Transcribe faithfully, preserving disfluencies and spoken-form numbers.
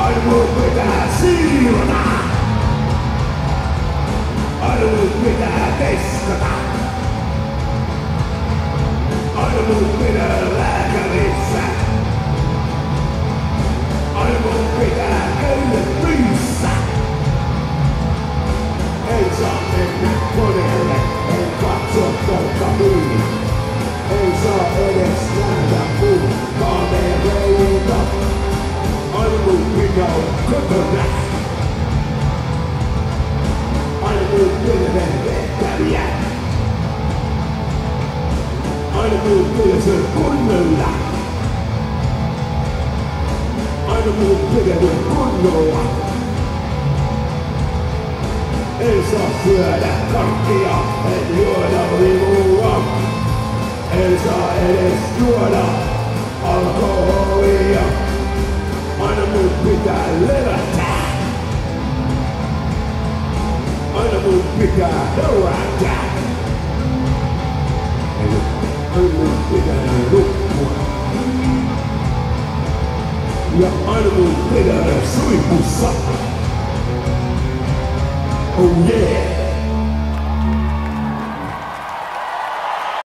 Aina mun pitää siivota. Aina mun pitää testata. Aina mun pitää lääkärissä. Aina mun pitää käydä töissä. Ei saa mennä koneelle, ei katso polttaviin. Ei saa edes nähdä mun kamereita. Aina mun pitää olla kotona. Aina mun pitää tehtäviä. Aina mun pitää se kunnolla. Aina mun pitää se kunnolla. Ei saa syödä karkkia, en juoda limua. Ei saa edes juoda alkoholia. Aina mun pitää levätä. Aina mun pitää herätä. Aina mun pitää nukkua. Ja aina mun pitää suihkussa. Oh yeah!